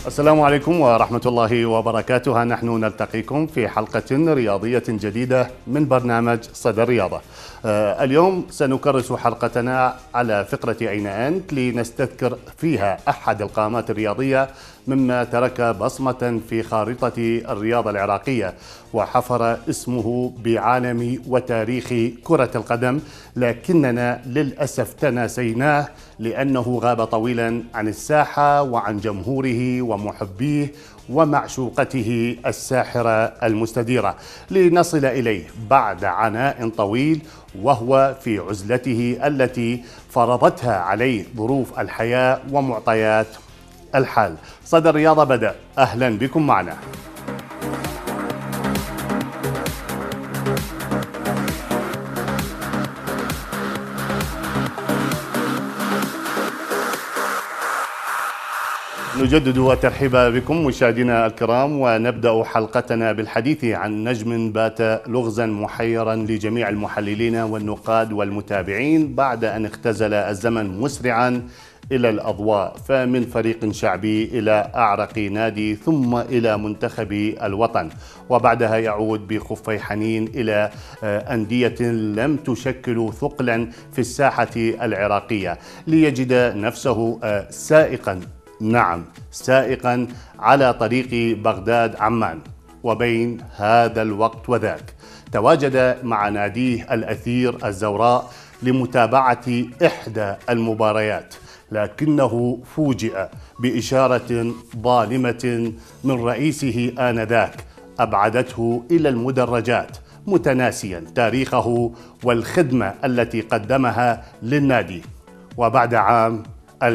السلام عليكم ورحمة الله وبركاته. نحن نلتقيكم في حلقة رياضية جديدة من برنامج صدى الرياضة. اليوم سنكرس حلقتنا على فقرة أين أنت لنستذكر فيها أحد القامات الرياضية مما ترك بصمة في خارطة الرياضة العراقية وحفر اسمه بعالم وتاريخ كرة القدم، لكننا للأسف تناسيناه لأنه غاب طويلا عن الساحة وعن جمهوره ومحبيه ومعشوقته الساحرة المستديرة، لنصل إليه بعد عناء طويل وهو في عزلته التي فرضتها عليه ظروف الحياة ومعطيات الحال. صدى الرياضة بدأ، أهلا بكم معنا. نجدد الترحيب بكم مشاهدينا الكرام، ونبدأ حلقتنا بالحديث عن نجم بات لغزا محيرا لجميع المحللين والنقاد والمتابعين بعد أن اختزل الزمن مسرعا إلى الأضواء، فمن فريق شعبي إلى أعرق نادي ثم إلى منتخب الوطن، وبعدها يعود بخفي حنين إلى أندية لم تشكل ثقلا في الساحة العراقية ليجد نفسه سائقا، نعم سائقا على طريق بغداد عمان. وبين هذا الوقت وذاك تواجد مع ناديه الأثير الزوراء لمتابعة إحدى المباريات، لكنه فوجئ بإشارة ظالمة من رئيسه آنذاك أبعدته إلى المدرجات، متناسيا تاريخه والخدمة التي قدمها للنادي. وبعد عام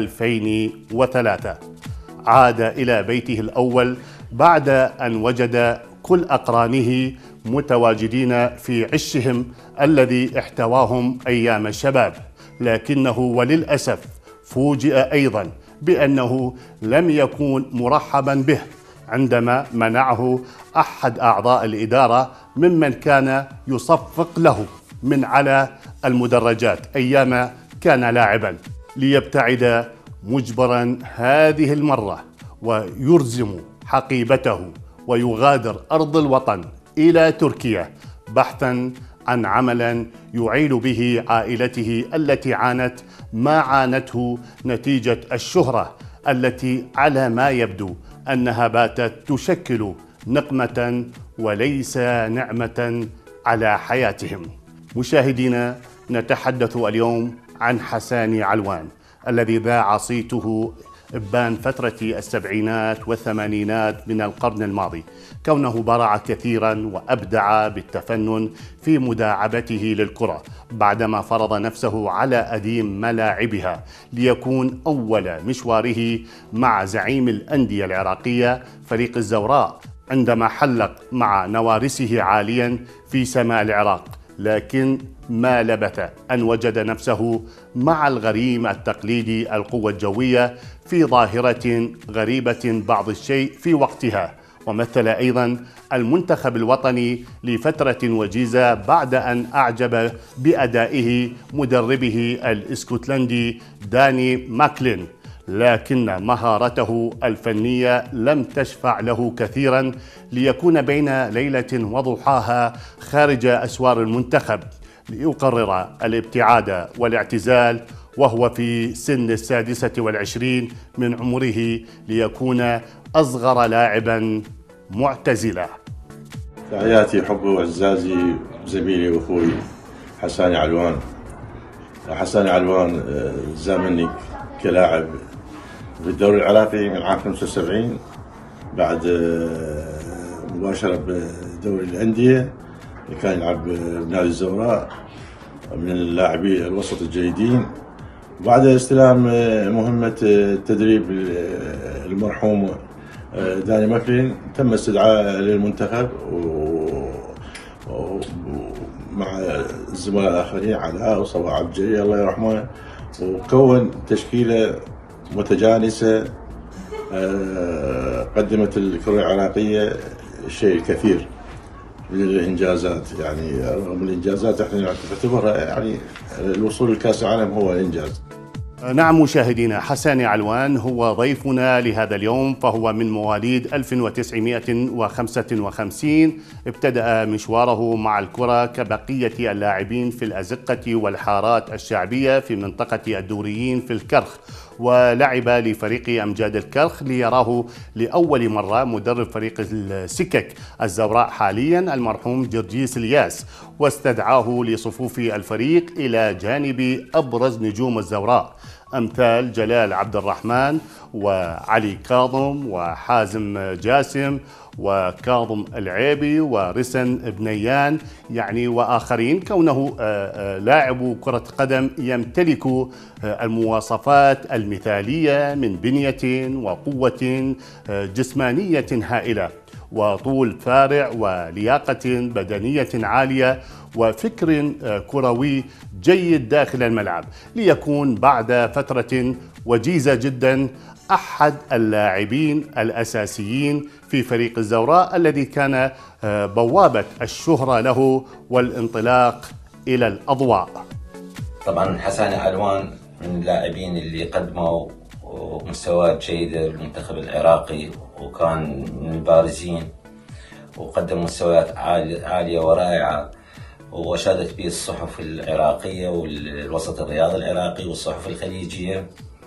2003 عاد إلى بيته الأول بعد أن وجد كل أقرانه متواجدين في عشهم الذي احتواهم أيام الشباب، لكنه وللأسف فوجئ أيضا بأنه لم يكون مرحبا به عندما منعه أحد أعضاء الإدارة ممن كان يصفق له من على المدرجات أيام كان لاعبا، ليبتعد مجبرا هذه المرة ويرزم حقيبته ويغادر أرض الوطن إلى تركيا بحثا عن عمل يعيل به عائلته التي عانت ما عانته نتيجة الشهرة التي على ما يبدو أنها باتت تشكل نقمة وليس نعمة على حياتهم. مشاهدينا، نتحدث اليوم عن حساني علوان الذي ذاع صيته إبان فترة السبعينات والثمانينات من القرن الماضي، كونه برع كثيرا وأبدع بالتفنن في مداعبته للكرة بعدما فرض نفسه على أديم ملاعبها ليكون أول مشواره مع زعيم الأندية العراقية فريق الزوراء عندما حلق مع نوارسه عاليا في سماء العراق، لكن ما لبث أن وجد نفسه مع الغريم التقليدي القوة الجوية في ظاهرة غريبة بعض الشيء في وقتها، ومثل أيضا المنتخب الوطني لفترة وجيزة بعد أن أعجب بأدائه مدربه الاسكتلندي داني ماكلين، لكن مهارته الفنية لم تشفع له كثيرا ليكون بين ليلة وضحاها خارج أسوار المنتخب ليقرر الابتعاد والاعتزال وهو في سن 26 من عمره ليكون أصغر لاعبا معتزلا. تحياتي حبي واعزازي زميلي واخوي حساني علوان. حساني علوان زامني كلاعب في الدوري العراقي من عام 75 بعد مباشرة بدوري الأندية اللي كان يلعب بنادي الزوراء من اللاعبين الوسط الجيدين. بعد استلام مهمة التدريب المرحوم داني ماكلين تم استدعاء للمنتخب ومع الزملاء الآخرين علاء وصباح عبد الجليل الله يرحمه، وكون تشكيلة متجانسة قدمت الكرة العراقية شيء كثير من الإنجازات. يعني رغم الإنجازات احنا نعتبرها يعني الوصول لكأس العالم هو إنجاز. نعم مشاهدينا، حساني علوان هو ضيفنا لهذا اليوم، فهو من مواليد 1955. ابتدأ مشواره مع الكرة كبقية اللاعبين في الأزقة والحارات الشعبية في منطقة الدوريين في الكرخ، ولعب لفريق أمجاد الكرخ ليراه لأول مرة مدرب فريق السكك الزوراء حاليا المرحوم جرجيس الياس، واستدعاه لصفوف الفريق إلى جانب أبرز نجوم الزوراء أمثال جلال عبد الرحمن وعلي كاظم وحازم جاسم وكاظم العيبي ورسن بنيان يعني وآخرين، كونه لاعب كرة قدم يمتلك المواصفات المثالية من بنية وقوة جسمانية هائلة وطول فارع ولياقة بدنية عالية وفكر كروي جيد داخل الملعب، ليكون بعد فترة وجيزة جدا أحد اللاعبين الأساسيين في فريق الزوراء الذي كان بوابة الشهرة له والانطلاق إلى الأضواء. طبعا حساني علوان من اللاعبين اللي قدموا مستويات جيدة للمنتخب العراقي، وكان من البارزين وقدم مستويات عالية ورائعة، وأشادت به الصحف العراقية والوسط الرياضي العراقي والصحف الخليجية.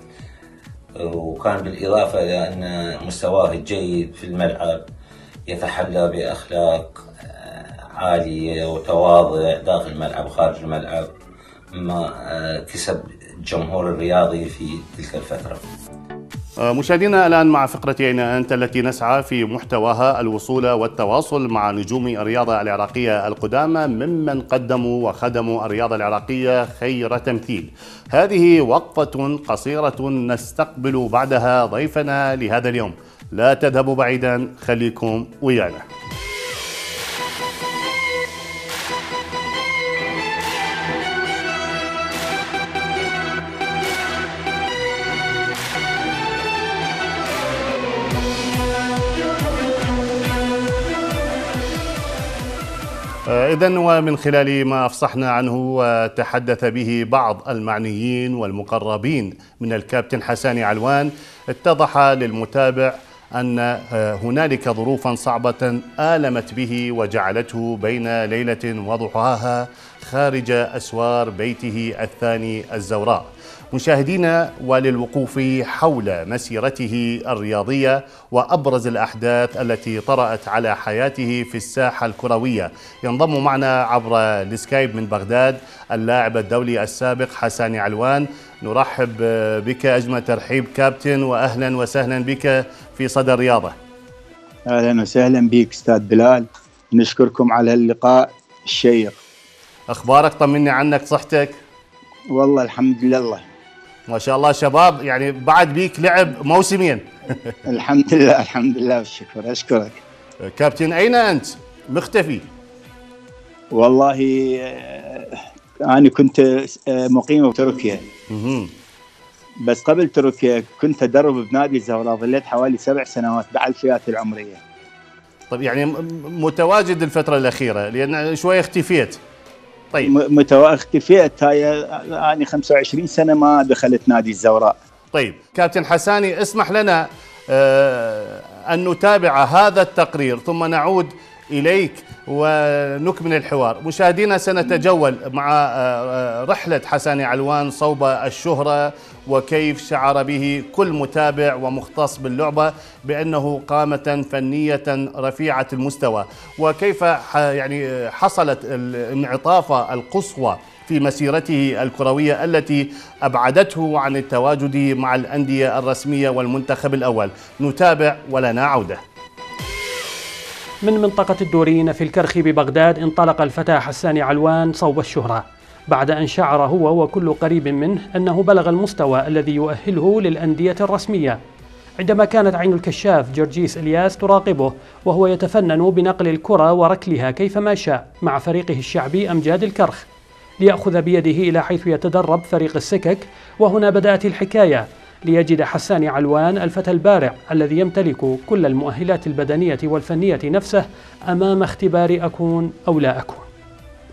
وكان بالإضافة إلى أن مستواه الجيد في الملعب يتحلى بأخلاق عالية وتواضع داخل الملعب وخارج الملعب، مما كسب الجمهور الرياضي في تلك الفترة. مشاهدينا، الآن مع فقرة أين أنت التي نسعى في محتواها الوصول والتواصل مع نجوم الرياضة العراقية القدامى ممن قدموا وخدموا الرياضة العراقية خير تمثيل. هذه وقفة قصيرة نستقبل بعدها ضيفنا لهذا اليوم، لا تذهبوا بعيدا، خليكم ويانا. إذن ومن خلال ما أفصحنا عنه وتحدث به بعض المعنيين والمقربين من الكابتن حساني علوان، اتضح للمتابع أن هنالك ظروفا صعبة آلمت به وجعلته بين ليلة وضحاها خارج أسوار بيته الثاني الزوراء. مشاهدينا، وللوقوف حول مسيرته الرياضية وأبرز الأحداث التي طرأت على حياته في الساحة الكروية، ينضم معنا عبر السكايب من بغداد اللاعب الدولي السابق حساني علوان. نرحب بك أجمل ترحيب كابتن، وأهلا وسهلا بك في صدى الرياضة. أهلا وسهلا بك أستاذ بلال، نشكركم على اللقاء الشيق. أخبارك؟ طمني عنك، صحتك؟ والله الحمد لله ما شاء الله شباب، يعني بعد بيك لعب موسمين. الحمد لله الحمد لله والشكر. أشكرك كابتن، أين أنت؟ مختفي. والله أنا كنت مقيم في تركيا، بس قبل تركيا كنت أدرب بنادي الزوراء، ظليت حوالي 7 سنوات بعد الفئات العمرية. طيب يعني متواجد الفترة الأخيرة لأن شوي اختفيت. طيب اختفيت، هاي يعني 25 سنة ما دخلت نادي الزوراء. طيب كابتن حساني، اسمح لنا أن نتابع هذا التقرير ثم نعود إليك ونكمل الحوار. مشاهدينا، سنتجول مع رحلة حساني علوان صوب الشهرة، وكيف شعر به كل متابع ومختص باللعبة بأنه قامة فنية رفيعة المستوى، وكيف يعني حصلت الانعطافة القصوى في مسيرته الكروية التي أبعدته عن التواجد مع الأندية الرسمية والمنتخب الأول. نتابع ولنا عودة. من منطقة الدوريين في الكرخ ببغداد انطلق الفتى حساني علوان صوب الشهرة بعد أن شعر هو وكل قريب منه أنه بلغ المستوى الذي يؤهله للأندية الرسمية، عندما كانت عين الكشاف جرجيس الياس تراقبه وهو يتفنن بنقل الكرة وركلها كيفما شاء مع فريقه الشعبي أمجاد الكرخ، ليأخذ بيده إلى حيث يتدرب فريق السكك. وهنا بدأت الحكاية، ليجد حساني علوان الفتى البارع الذي يمتلك كل المؤهلات البدنية والفنية نفسه أمام اختبار أكون أو لا أكون.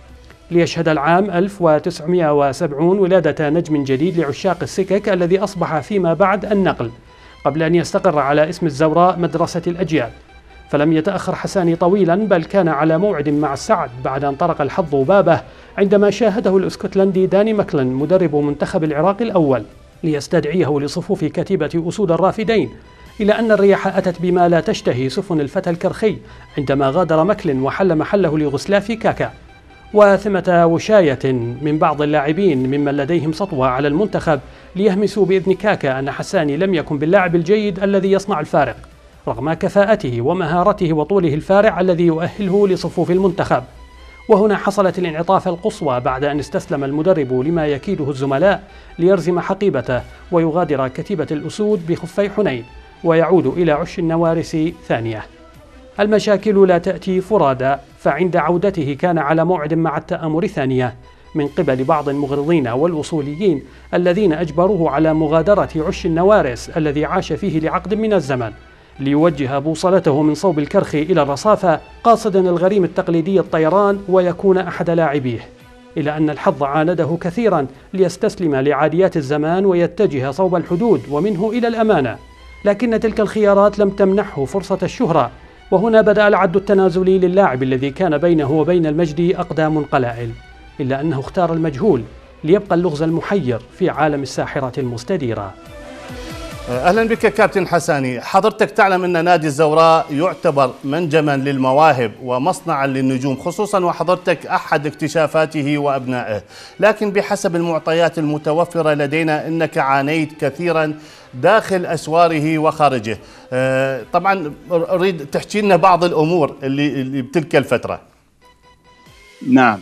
ليشهد العام 1970 ولادة نجم جديد لعشاق السكك الذي أصبح فيما بعد النقل، قبل أن يستقر على اسم الزوراء مدرسة الأجيال. فلم يتأخر حساني طويلا، بل كان على موعد مع السعد بعد أن طرق الحظ بابه عندما شاهده الاسكتلندي داني ماكلن مدرب منتخب العراق الأول ليستدعيه لصفوف كتيبة أسود الرافدين، إلى أن الرياح أتت بما لا تشتهي سفن الفتى الكرخي عندما غادر ماكلن وحل محله لغسلاف كاكا. وثمة وشاية من بعض اللاعبين ممن لديهم سطوة على المنتخب ليهمسوا بإذن كاكا أن حساني لم يكن باللاعب الجيد الذي يصنع الفارق رغم كفاءته ومهارته وطوله الفارع الذي يؤهله لصفوف المنتخب. وهنا حصلت الانعطاف القصوى بعد أن استسلم المدرب لما يكيده الزملاء ليرزم حقيبته ويغادر كتيبة الأسود بخفي حنين ويعود إلى عش النوارس ثانية. المشاكل لا تأتي فرادى، فعند عودته كان على موعد مع التآمر ثانية من قبل بعض المغرضين والوصوليين الذين أجبروه على مغادرة عش النوارس الذي عاش فيه لعقد من الزمن ليوجه بوصلته من صوب الكرخ إلى الرصافة، قاصدا الغريم التقليدي الطيران ويكون أحد لاعبيه، إلى أن الحظ عانده كثيرا ليستسلم لعاديات الزمان ويتجه صوب الحدود ومنه إلى الأمانة. لكن تلك الخيارات لم تمنحه فرصة الشهرة، وهنا بدأ العد التنازلي للاعب الذي كان بينه وبين المجد أقدام قلائل، إلا أنه اختار المجهول ليبقى اللغز المحير في عالم الساحرة المستديرة. أهلا بك كابتن حساني. حضرتك تعلم أن نادي الزوراء يعتبر منجما للمواهب ومصنعا للنجوم، خصوصا وحضرتك أحد اكتشافاته وأبنائه، لكن بحسب المعطيات المتوفرة لدينا أنك عانيت كثيرا داخل أسواره وخارجه. طبعا أريد تحكي لنا بعض الأمور اللي بتلك الفترة. نعم،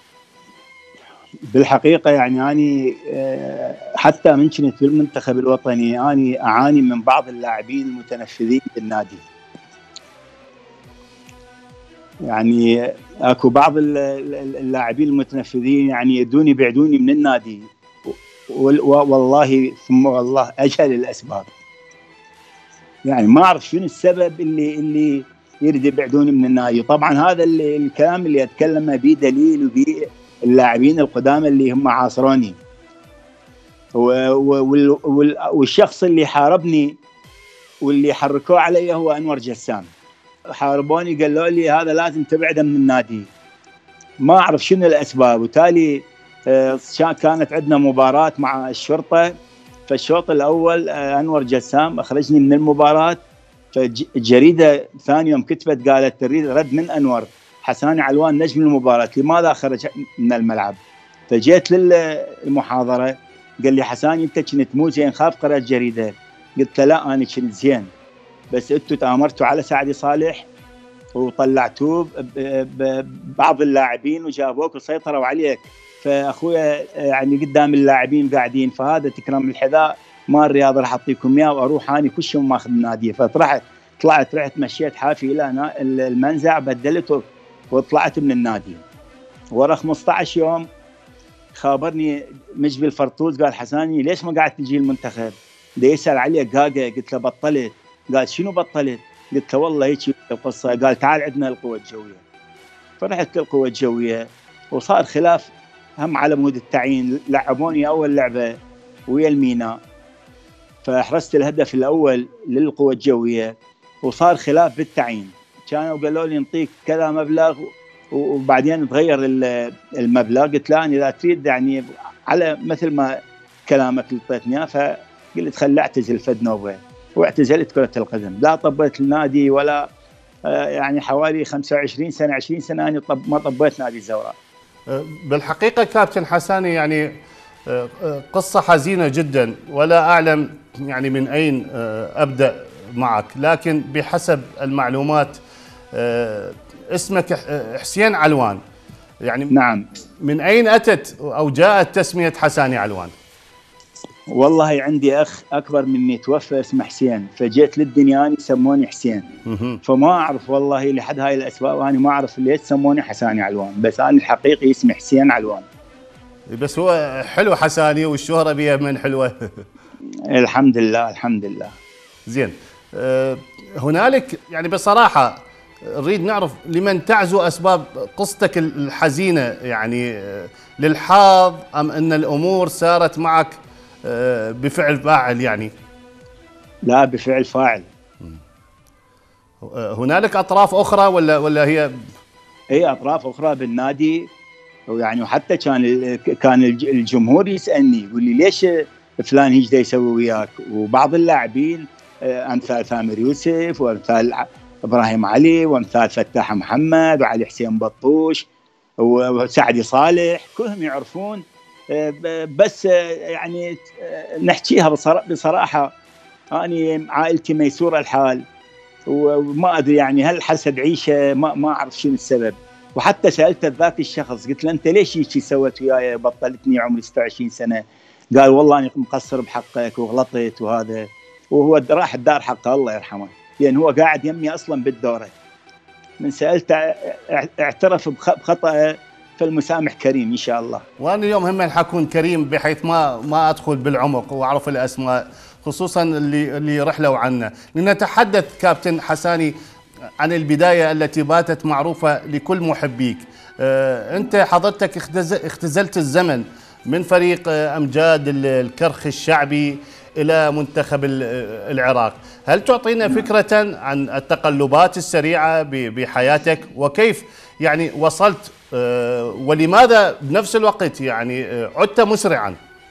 بالحقيقة يعني أنا حتى من كنت بالمنتخب الوطني أنا أعاني من بعض اللاعبين المتنفذين بالنادي. يعني أكو بعض اللاعبين المتنفذين يعني يدوني يبعدوني من النادي، والله ثم والله أجهل الأسباب. يعني ما أعرف شنو السبب اللي يريد يبعدوني من النادي. طبعا هذا الكلام اللي أتكلم به دليل وبه اللاعبين القدامى اللي هم عاصروني، والشخص اللي حاربني واللي حركوه علي هو أنور جسام. حاربوني قالوا لي هذا لازم تبعده من النادي، ما أعرف شنو الأسباب. وتالي كانت عندنا مباراة مع الشرطة، فالشوط الأول أنور جسام أخرجني من المباراة، فالجريدة ثاني يوم كتبت قالت تريد رد من أنور حساني علوان نجم المباراة لماذا خرج من الملعب. فجيت للمحاضرة قال لي حساني أنت كنت مو زين، خاف قرأت جريدة. قلت له لا أنا كنت زين، بس أنتوا تآمرتوا على سعدي صالح وطلعتوه بعض اللاعبين وجابوك وسيطروا عليك، فأخويا يعني قدام اللاعبين قاعدين، فهذا تكرم الحذاء ما الرياضة راح أعطيكم إياه وأروح أنا كل شيء ماخذ النادي. طلعت رحت مشيت حافي إلى المنزع بدلته وطلعت من النادي. ورا 15 يوم خابرني مجبي الفرطوس قال حساني ليش ما قاعد تجي المنتخب؟ ده يسأل علي قاقة. قلت له بطلت. قال شنو بطلت؟ قلت له والله هيك القصة. قال تعال عندنا القوة الجوية. فرحت للقوة الجوية وصار خلاف هم على مود التعيين. لعبوني أول لعبة ويا الميناء، فحرزت الهدف الأول للقوة الجوية وصار خلاف بالتعيين. كانوا قالوا لي نعطيك كذا مبلغ وبعدين تغير المبلغ. قلت لا أنا إذا تريد يعني على مثل ما كلامك اللي اعطيتني اياه، فقلت خل اعتزل فد نوبة، واعتزلت كرة القدم. لا طبيت النادي ولا يعني حوالي 25 سنة 20 سنة أنا ما طبيت نادي الزوراء. بالحقيقة كابتن حساني يعني قصة حزينة جدا، ولا أعلم يعني من أين أبدأ معك، لكن بحسب المعلومات اسمك حسين علوان، يعني نعم. من أين أتت أو جاءت تسمية حساني علوان؟ والله عندي أخ أكبر مني توفى اسمه حسين، فجيت للدنيا أنا سموني حسين. فما أعرف والله لحد هاي الأسباب أنا ما أعرف ليش سموني حساني علوان، بس أنا الحقيقي اسمي حسين علوان. بس هو حلو حساني والشهرة بها من حلوة. الحمد لله الحمد لله. زين، هنالك يعني بصراحة نريد نعرف لمن تعزو أسباب قصتك الحزينة، يعني للحظ أم أن الأمور سارت معك بفعل فاعل؟ يعني لا، بفعل فاعل. هنالك أطراف أخرى ولا هي؟ هي أطراف أخرى بالنادي، ويعني وحتى كان الجمهور يسألني يقول لي ليش فلان هيك دا يسوي وياك، وبعض اللاعبين أمثال ثامر يوسف وأمثال إبراهيم علي وأمثال فتاح محمد وعلي حسين بطوش وسعدي صالح كلهم يعرفون. بس يعني نحكيها بصراحة، أنا عائلتي ميسورة الحال، وما أدري يعني هل حسد عيشة، ما أعرف شنو السبب. وحتى سألت ذاك الشخص قلت له أنت ليش هيك سويت وياي، بطلتني عمري 26 سنة؟ قال والله أنا مقصر بحقك وغلطت وهذا، وهو راح الدار حقه الله يرحمه، لأن هو قاعد يمي أصلا بالدورة. من سألت اعترف بخطأه، فالمسامح كريم إن شاء الله. وأنا اليوم هم حكون كريم بحيث ما أدخل بالعمق وأعرف الأسماء، خصوصا اللي رحلوا عنا. لنتحدث كابتن حساني عن البداية التي باتت معروفة لكل محبيك. أنت حضرتك اختزلت الزمن من فريق أمجاد الكرخ الشعبي إلى منتخب العراق. هل تعطينا فكرة عن التقلبات السريعة بحياتك، وكيف يعني وصلت ولماذا بنفس الوقت يعني عدت مسرعا؟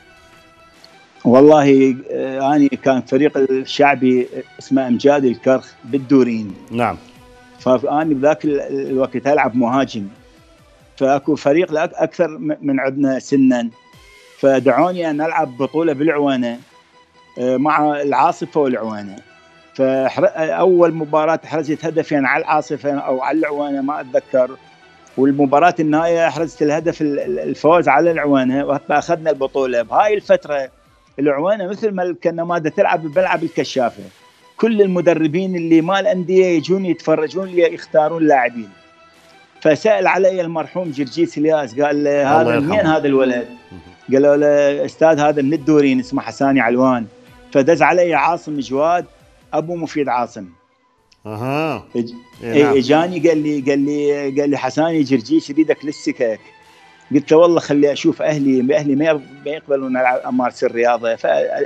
والله أنا كان فريق الشعبي اسمه أمجاد الكرخ بالدورين. نعم. فأنا بذاك الوقت ألعب مهاجم، فأكو فريق أكثر من عندنا سنا، فدعوني أن ألعب بطولة بالعوانة مع العاصفة والعوانة. فأول مباراة حرزت هدفين على العاصفة أو على العوانة ما أتذكر، والمباراة النهائية حرزت الهدف الفوز على العوانة وأخذنا البطولة. بهاي الفترة العوانة مثل ما كنا مادة تلعب بملعب الكشافة، كل المدربين اللي ما الأندية يجون يتفرجون لي يختارون لاعبين. فسأل علي المرحوم جرجيس الياس، قال هذا مين هذا الولد؟ قالوا له استاذ هذا من الدورين اسمه حساني علوان. فدز علي عاصم جواد ابو مفيد عاصم. اجاني قال لي حساني جرجيس يريدك للسكك. قلت له والله خلي اشوف اهلي ما يقبلون امارس الرياضه.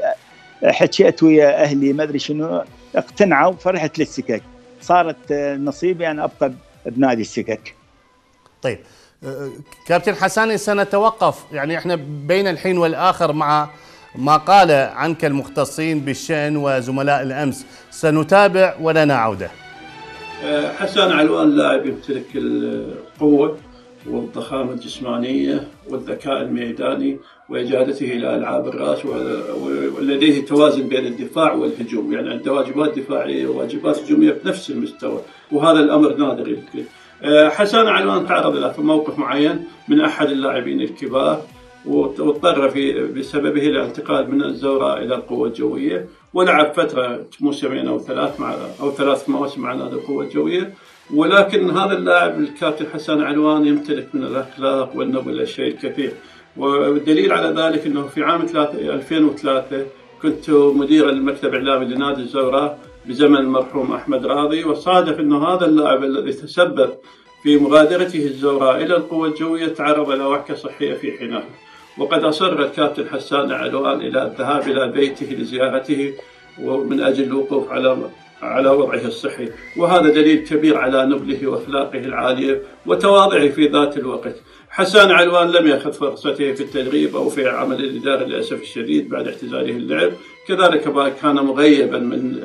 فحكيت ويا اهلي ما ادري شنو، اقتنعوا فرحت للسكك. صارت نصيبي ان ابقى بنادي السكك. طيب كابتن حساني، سنتوقف يعني احنا بين الحين والآخر مع ما قال عنك المختصين بالشأن وزملاء الأمس. سنتابع ولنا عودة. حسان علوان لاعب يمتلك القوة والضخامة الجسمانية والذكاء الميداني وإجادته إلى ألعاب الرأس، ولديه توازن بين الدفاع والهجوم، يعني عنده واجبات دفاعية وواجبات هجومية بنفس المستوى، وهذا الأمر نادر يمكن. حسان علوان تعرض له في موقف معين من أحد اللاعبين الكبار، واضطر بسببه إلى الانتقال من الزوراء إلى القوة الجوية، ولعب فترة موسمين أو ثلاث مواسم مع نادي القوة الجوية. ولكن هذا اللاعب الكابتن حسان علوان يمتلك من الأخلاق والنبل الشيء الكثير، والدليل على ذلك أنه في عام 2003 كنت مدير المكتب الإعلامي لنادي الزوراء بزمن المرحوم أحمد راضي، وصادف أنه هذا اللاعب الذي تسبب في مغادرته الزوراء إلى القوة الجوية تعرض إلى وعكة صحية في حينها، وقد أصر الكابتن حسان علوان إلى الذهاب إلى بيته لزيارته ومن أجل الوقوف على وضعه الصحي، وهذا دليل كبير على نبله وأخلاقه العالية وتواضعه في ذات الوقت. حسان علوان لم يأخذ فرصته في التدريب أو في عمل الإدارة للأسف الشديد بعد اعتزاله اللعب، كذلك كان مغيبا من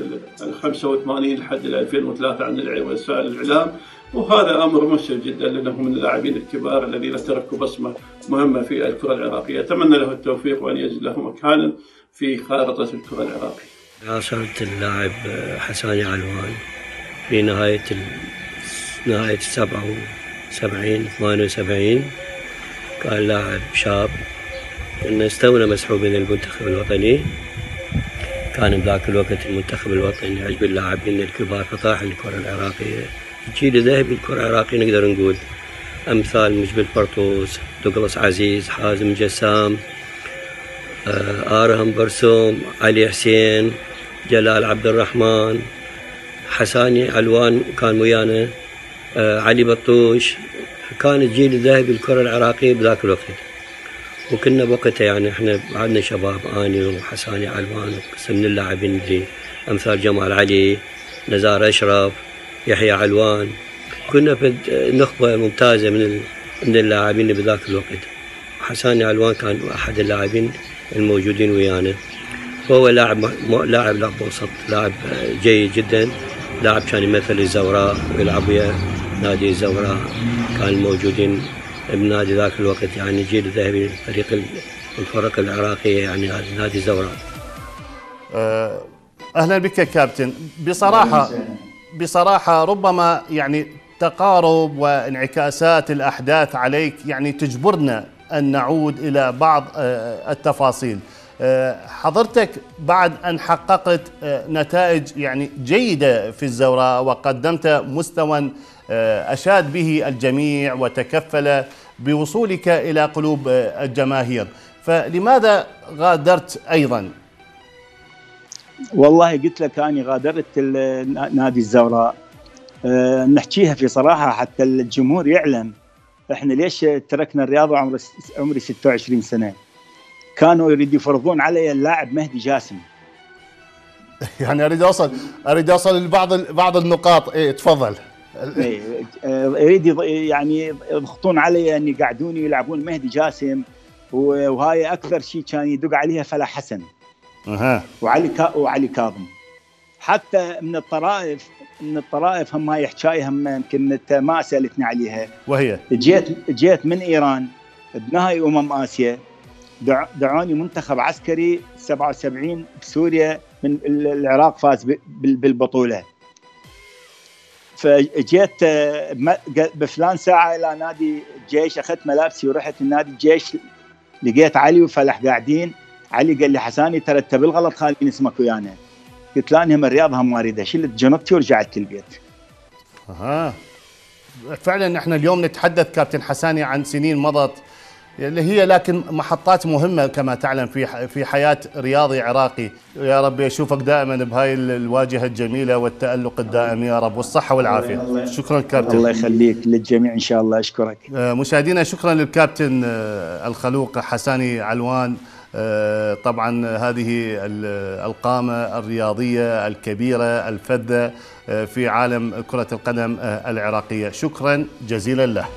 85 لحد 2003 عن وسائل الإعلام، وهذا أمر مؤسف جدا لأنه من اللاعبين الكبار الذين تركوا بصمة مهمة في الكرة العراقية. أتمنى له التوفيق وأن يجد له مكانا في خارطة الكرة العراقية. عاصرت اللاعب حساني علوان في نهاية 78 كان لاعب شاب، كنا استونا مسحوبين المنتخب الوطني. كان بذاك الوقت المنتخب الوطني يعجب اللاعبين الكبار، فطاح الكرة العراقية. الجيل الذهبي للكرة العراقية نقدر نقول أمثال مجبل برطوس، دوغلاس عزيز، حازم جسام، آرهم برسوم، علي حسين، جلال عبد الرحمن، حساني علوان كان ويانا، علي بطوش، كان الجيل الذهبي للكرة العراقية بذاك الوقت. وكنا بوقتها يعني احنا بعدنا شباب، اني وحساني علوان من اللاعبين اللي امثال جمال علي، نزار اشرف، يحيى علوان، كنا في نخبة ممتازة من اللاعبين بذاك الوقت. حساني علوان كان احد اللاعبين الموجودين ويانا، هو لاعب وسط، لاعب جيد جدا، لاعب كان يمثل الزوراء ويلعب ويا نادي الزوراء، كان موجودين بنادي ذاك الوقت يعني الجيل الذهبي فريق الفرق العراقية يعني نادي الزوراء. أهلا بك كابتن. بصراحة ربما يعني تقارب وانعكاسات الأحداث عليك يعني تجبرنا أن نعود إلى بعض التفاصيل. حضرتك بعد أن حققت نتائج يعني جيدة في الزوراء وقدمت مستوى أشاد به الجميع وتكفل بوصولك إلى قلوب الجماهير، فلماذا غادرت أيضا؟ والله قلت لك أنا غادرت نادي الزوراء، نحكيها في صراحة حتى الجمهور يعلم احنا ليش تركنا الرياضة عمري 26 سنة. كانوا يريدوا يفرضون علي اللاعب مهدي جاسم. يعني اريد اوصل لبعض النقاط. ايه تفضل. يريد يعني يضغطون علي ان يقعدوني يلعبون مهدي جاسم، وهاي اكثر شيء كان يدق عليها فلا حسن. وعلي كاظم. حتى من الطرائف هم هاي حكايه هم يمكن انت ما سالتني عليها، وهي جيت من ايران بنهائي اسيا، دعوني منتخب عسكري 77 بسوريا، من العراق فاز بالبطولة. فجيت بفلان ساعة إلى نادي الجيش، أخذت ملابسي ورحت لنادي الجيش، لقيت علي وفلح قاعدين. علي قال لي حساني ترى انت بالغلط خالين اسمك ويانا. قلت له انهم الرياضة هم ما اريدها، شلت جنبتي ورجعت للبيت. فعلا احنا اليوم نتحدث كابتن حساني عن سنين مضت اللي هي لكن محطات مهمة كما تعلم في حياة رياضي عراقي. يا رب يشوفك دائما بهاي الواجهة الجميلة والتألق الدائم يا رب، والصحة والعافية. شكرا كابتن. الله يخليك للجميع إن شاء الله. أشكرك. مشاهدينا شكرا للكابتن الخلوق حساني علوان. طبعا هذه القامة الرياضية الكبيرة الفذة في عالم كرة القدم العراقية، شكرا جزيلا له.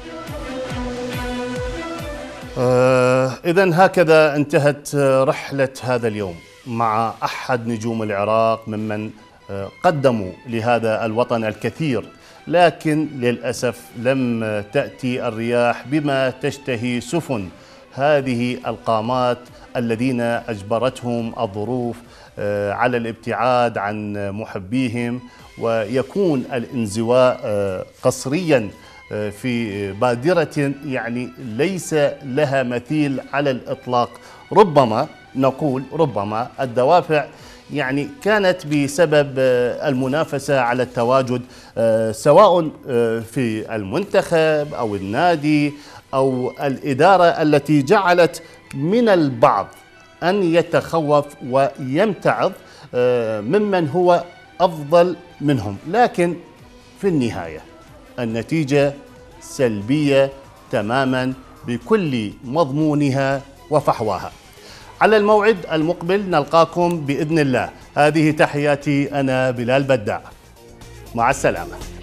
إذن هكذا انتهت رحلة هذا اليوم مع أحد نجوم العراق ممن قدموا لهذا الوطن الكثير، لكن للأسف لم تأتي الرياح بما تشتهي سفن هذه القامات الذين أجبرتهم الظروف على الابتعاد عن محبيهم، ويكون الانزواء قسريا في بادرة يعني ليس لها مثيل على الإطلاق. ربما نقول ربما الدوافع يعني كانت بسبب المنافسة على التواجد سواء في المنتخب أو النادي أو الإدارة التي جعلت من البعض أن يتخوف ويمتعض ممن هو أفضل منهم، لكن في النهاية النتيجة سلبية تماما بكل مضمونها وفحواها. على الموعد المقبل نلقاكم بإذن الله. هذه تحياتي، أنا بلال بداع، مع السلامة.